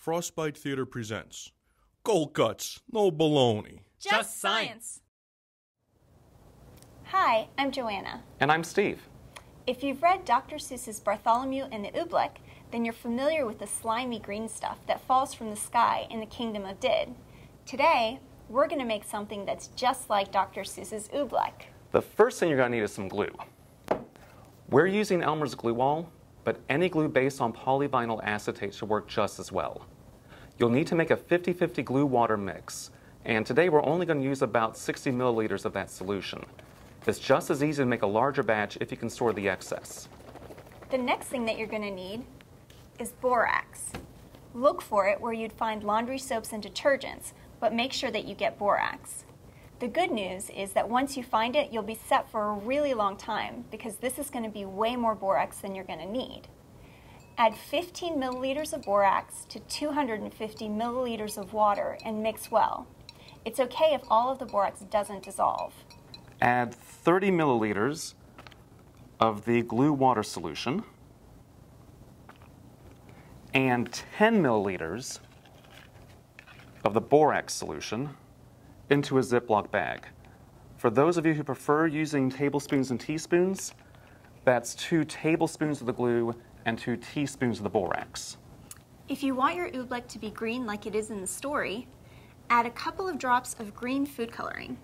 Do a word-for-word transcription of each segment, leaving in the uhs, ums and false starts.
Frostbite Theater presents Cold Cuts, no baloney. Just science. Hi, I'm Joanna. And I'm Steve. If you've read Doctor Seuss's Bartholomew and the Oobleck, then you're familiar with the slimy green stuff that falls from the sky in the kingdom of Did. Today, we're going to make something that's just like Doctor Seuss's Oobleck. The first thing you're going to need is some glue. We're using Elmer's glue wall, but any glue based on polyvinyl acetate should work just as well. You'll need to make a fifty fifty glue-water mix, and today we're only going to use about sixty milliliters of that solution. It's just as easy to make a larger batch if you can store the excess. The next thing that you're going to need is borax. Look for it where you'd find laundry soaps and detergents, but make sure that you get borax. The good news is that once you find it, you'll be set for a really long time because this is going to be way more borax than you're going to need. Add fifteen milliliters of borax to two hundred fifty milliliters of water and mix well. It's okay if all of the borax doesn't dissolve. Add thirty milliliters of the glue water solution and ten milliliters of the borax solution into a Ziploc bag. For those of you who prefer using tablespoons and teaspoons, that's two tablespoons of the glue and two teaspoons of the borax. If you want your oobleck to be green like it is in the story, add a couple of drops of green food coloring.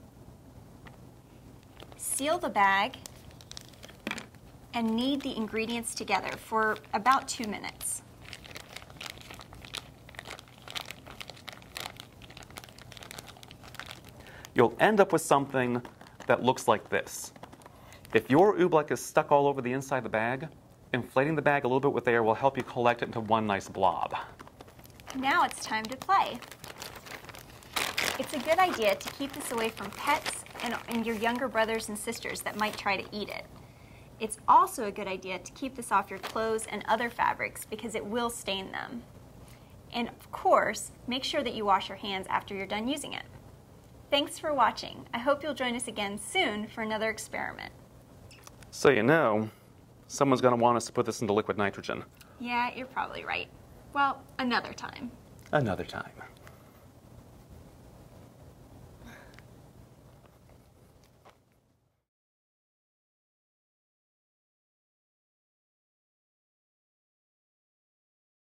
Seal the bag and knead the ingredients together for about two minutes. You'll end up with something that looks like this. If your oobleck is stuck all over the inside of the bag, inflating the bag a little bit with air will help you collect it into one nice blob. Now it's time to play. It's a good idea to keep this away from pets and, and your younger brothers and sisters that might try to eat it. It's also a good idea to keep this off your clothes and other fabrics because it will stain them. And of course, make sure that you wash your hands after you're done using it. Thanks for watching. I hope you'll join us again soon for another experiment. So you know, someone's going to want us to put this into liquid nitrogen. Yeah, you're probably right. Well, another time. Another time.